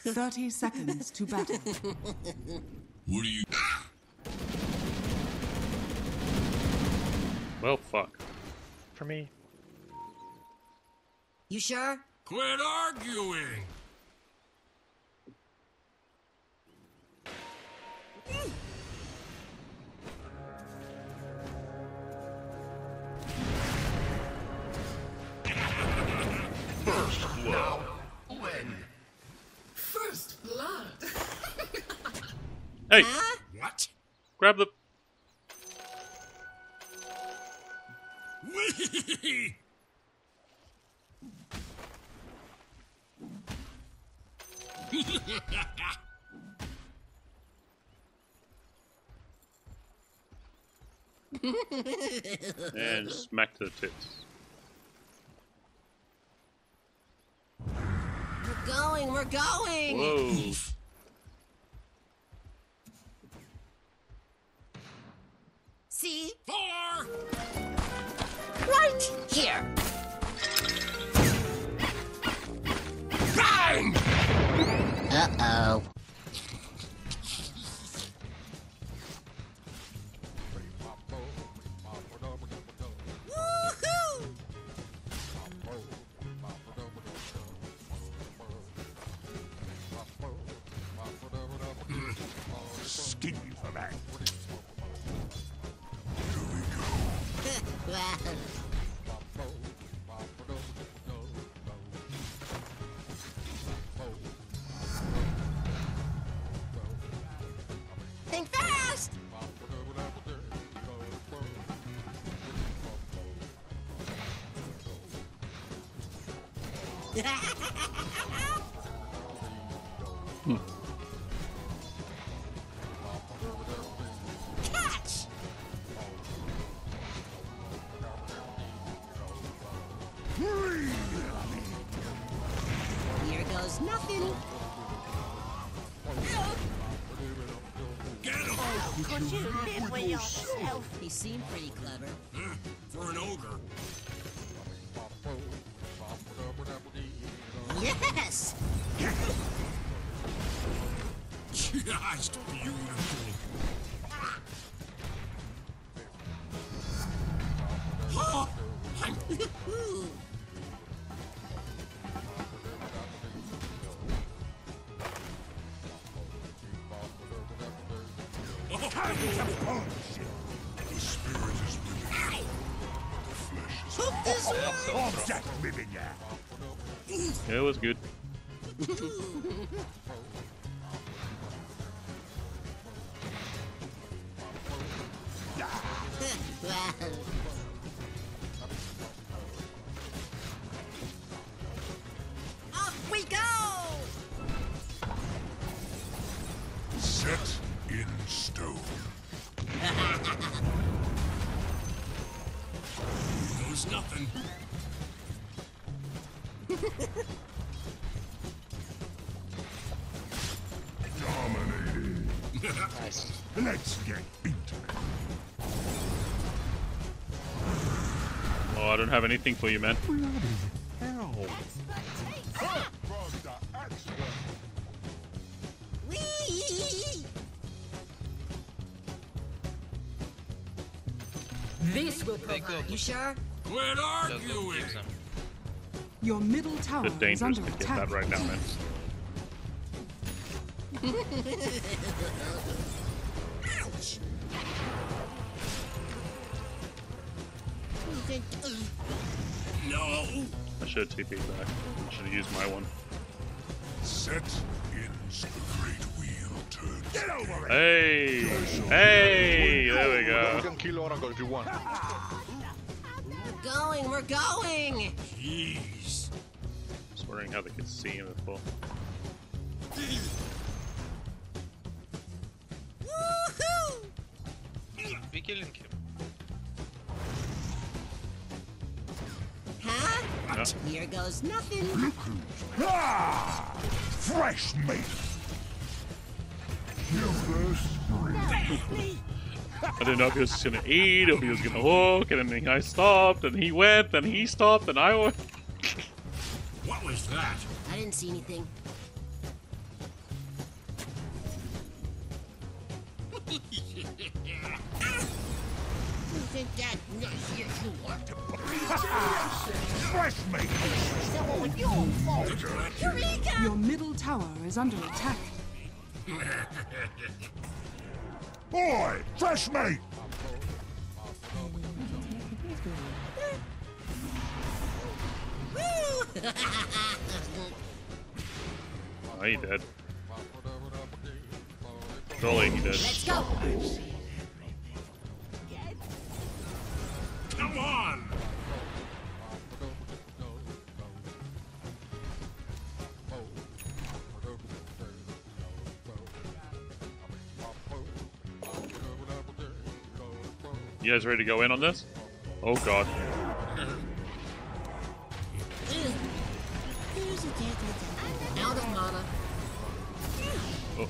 30 seconds to battle. What do you... Well, fuck. For me. You sure? Quit arguing! First blood. When? First blood. Hey! Huh? What? Grab the... Wee! And smack to the tits. We're going! Whoa. See? 4! Right here! Bang! Uh-oh. Woohoo! Skinny for that. Think fast! Catch! Here goes nothing. Get him! Could you live with yourself? He seemed pretty clever. For an ogre. Yes! Just beautiful. Oh, The spirit is with you. The flesh is Hook this way! of that living ya. Yeah, it was good. Off we go! Set in stone. There's nothing. Dominating. Nice. Let's get into it. Oh, I don't have anything for you, man. Whee! This will They go. provide. You sure? Quit They'll arguing. use them. Your middle tower It's is dangerous under to get attack. that right now, man. Ouch! No! I should have TP'd back. I should have used my one. Set in the great wheel turns. Get over it! Hey! Hey! There we You go. can kill Oracle if you want. We're going! Jeez. Just wondering how they could see him before. Woohoo! Be killing him. Huh? Yeah. Here goes nothing. Ah! Fresh meat! Your first spree. I didn't know if he was just gonna eat, or if he was gonna walk, and then I stopped, and he went, and he stopped, and I went. What was that? I didn't see anything. think that here you want to Fresh meat! your fault. Eureka! Your middle tower is under attack. Boy, fresh meat! Oh, he dead. Surely he dead. Let's go. Come on! You guys ready to go in on this? Oh god. Out of mana. Oh.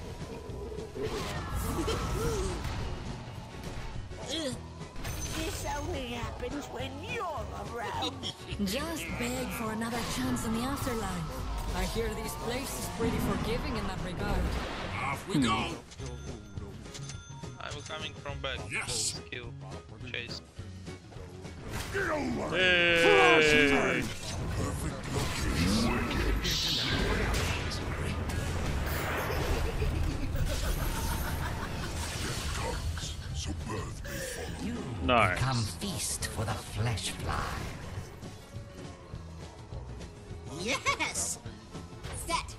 This only happens when you're around. Just beg for another chance in the afterlife. I hear this place is pretty forgiving in that regard. Off we go! I'm coming from back. Yes. Kill. Chase. Get over Hey. Perfect location. Comes, so birth may follow. Nice. Come feast for the flesh fly. Yes! Set!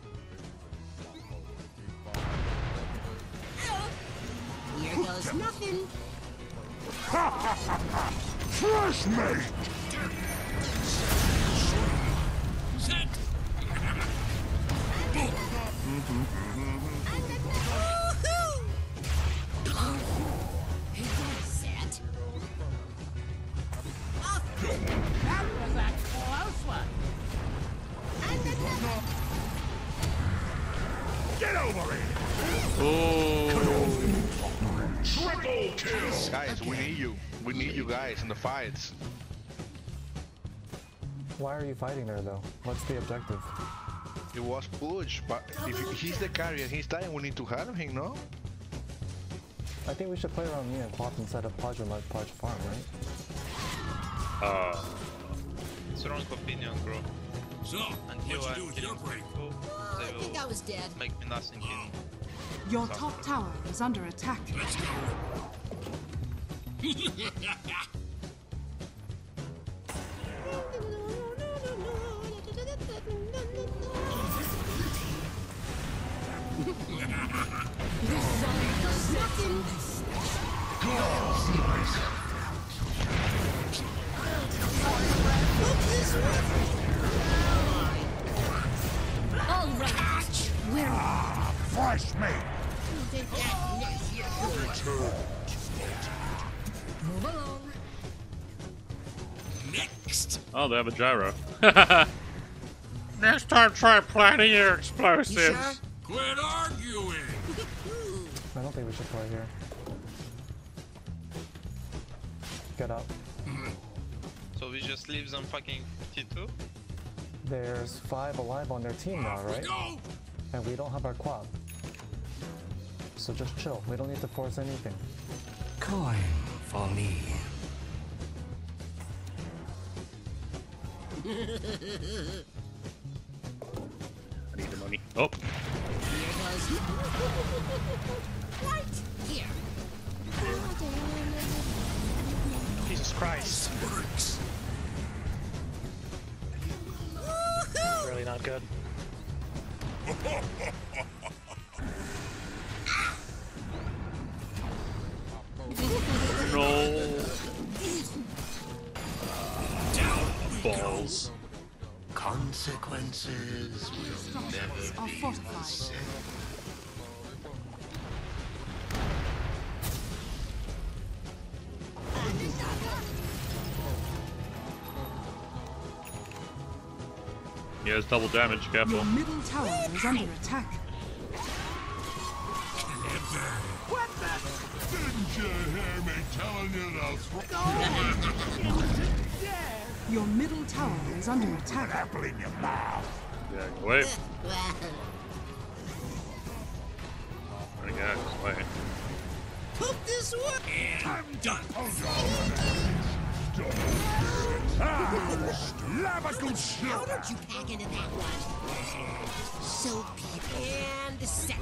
Here goes nothing. Fresh meat! Set! Set. That was a close one. Get over here! Oh. Triple kill! Guys, we need you. We need you guys in the fights. Why are you fighting there though? What's the objective? It was push, but if he's the carrier and he's dying, we need to help him, no? I think we should play around me and Quap instead of Podge and let Podge farm, right? It's the wrong opinion, bro. So, Until what'd you do I'm with killing your break? people, I they think I will was dead. make me nothing in. Your top tower is under attack. Let's go! All right. Fresh meat! Move along. Next! Oh, they have a gyro. Next time, try planting your explosives. Quit arguing! I don't think we should play here. Get up. So we just leave them fucking T2? There's 5 alive on their team now, Off we right? go! And we don't have our Quap. So just chill. We don't need to force anything. Coin for me. I need the money. Oh. Right here. Jesus Christ. Works! Really not good. No. Balls. Consequences will Structures are fortified. Yeah, it's double damage. Careful. Your middle tower is under attack. Didn't you hear me telling you to throw Your middle tower is under attack. apple in your mouth? Yeah, go away. Running out, just wait. Hope this works. And I'm done. How don't you pack into that one? So people and set.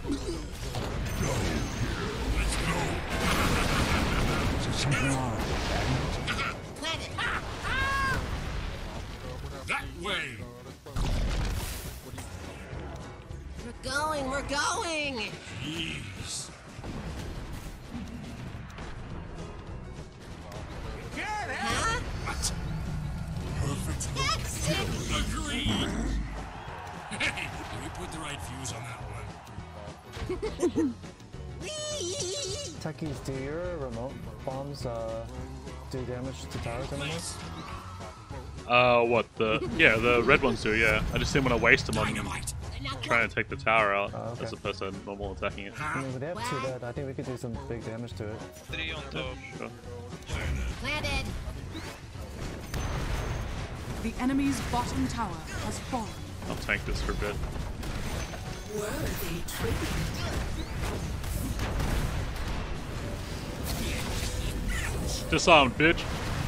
Let's go. Planet. That way. We're going. Jeez. Huh? What? That's it. Agreed. Hey, did we put the right fuse on that one? Techies, do your remote bombs do damage to towers anymore? What, the red ones do, yeah. I just didn't want to waste them on Dynamite. trying to take the tower out okay. as opposed to normal attacking it. I mean, they have 2 dead. I think we could do some big damage to it. 3 on top. Sure. Planted. The enemy's bottom tower has fallen. I'll tank this for a bit. Worthy tribute. Disarmed, bitch.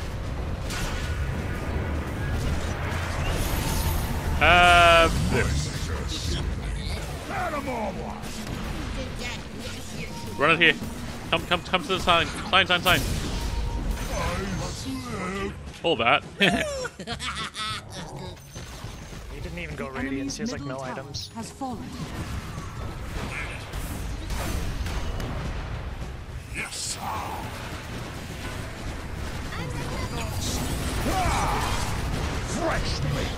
Have this. Run it here. Come to the sign. Sign. All that. He didn't even go The radiance. enemy's He has like middle no tower items. has fallen. Yes. Fresh meat!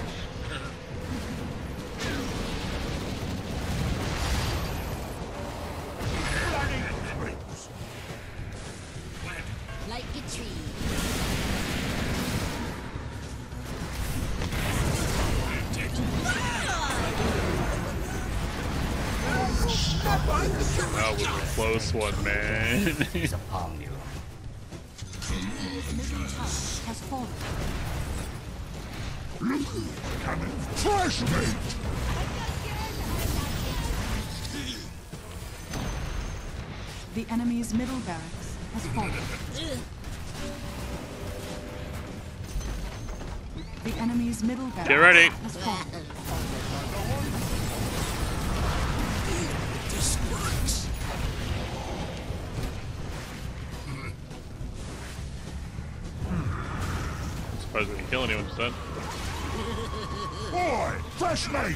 Like a tree. That was a close one, man. Is upon you. Enemy's middle tower has fallen. Fresh meat! The enemy's middle barracks has fallen. The enemy's middle barracks Get ready. has fallen. This works. I'm surprised we didn't kill anyone just then. Boy, fresh meat!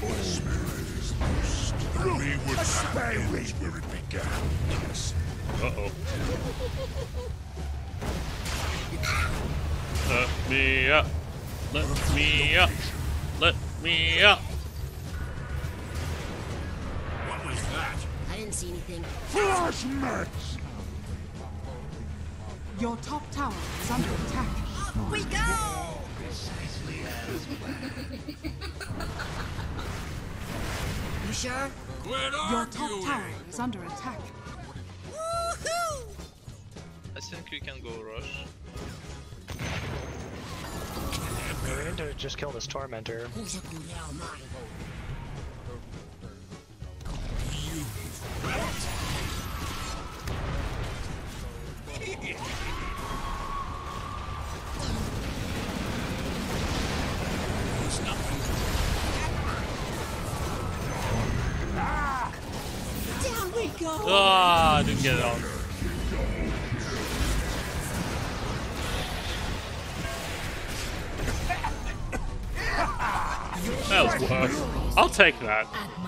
We would have where it began. Yes. Uh-oh. Let me up. Let me up. Let me up. What was that? I didn't see anything. Fresh meat! Your top tower is under attack. Off we go! You sure? Quit Your top arguing. tower is under attack. Woohoo! I think we can go rush. We need to just kill this tormentor. Who's a good hell mine? Down we go! Ah, I didn't get it on. That was worse. I'll take that.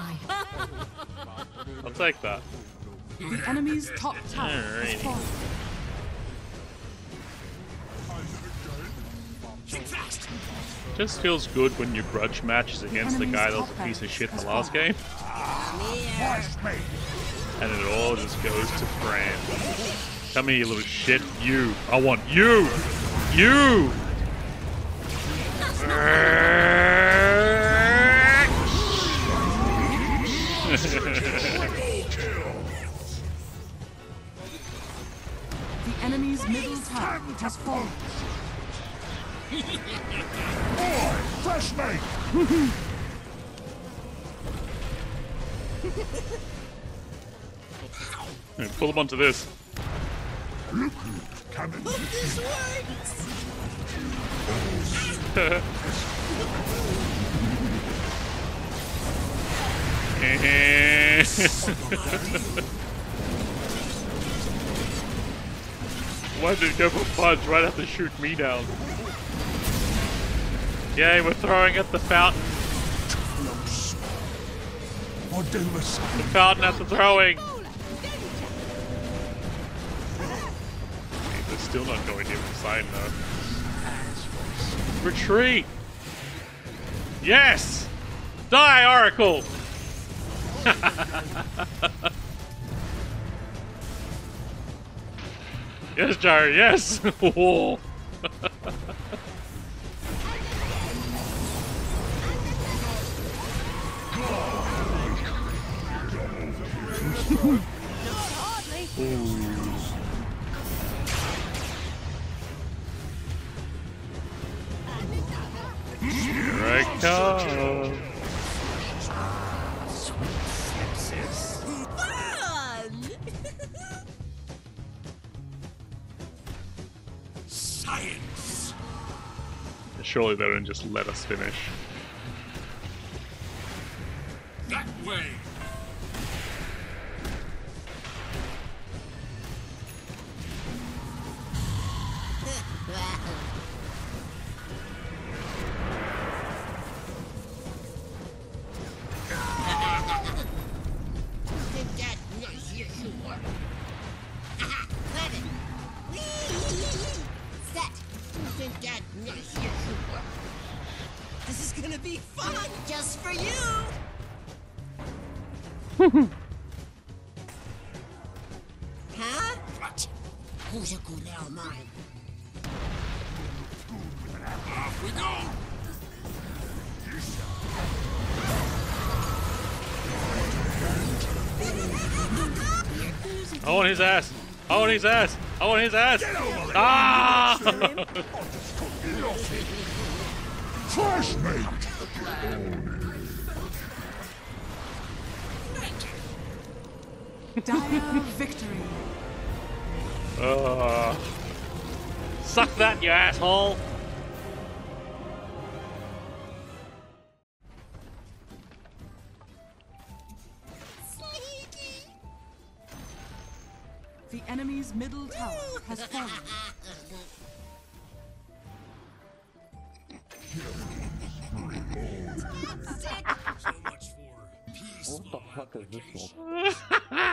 I'll take that. The enemy's top tower has Alrighty. fallen. Just feels good when your grudge match is against the guy that was a piece of shit in the last game. Fresh meat! And it all just goes to Fran. Come here, you little shit. You. I want you! You! The enemy's middle tower has fallen. Boy, fresh meat! Pull him onto this. Coming. Hope this works! Why did it go for punch right after shoot me down? Yay, we're throwing at the fountain. The fountain at the throwing. They're still not going near the sign though. Retreat! Yes! Die, Oracle! Yes, Jerry, yes! Whoa. Here I come! Sweet sepsis. Fun! Science! Surely they don't just let us finish. That way! This is gonna be fun just for you! Huh? What? Who's a good little mine? Off we go! I want his ass! I want his ass! I want his ass! Ah! Flashmate! Dire victory. Suck that, you asshole! The enemy's middle tower has fallen. So much for peace. What the fuck is this one?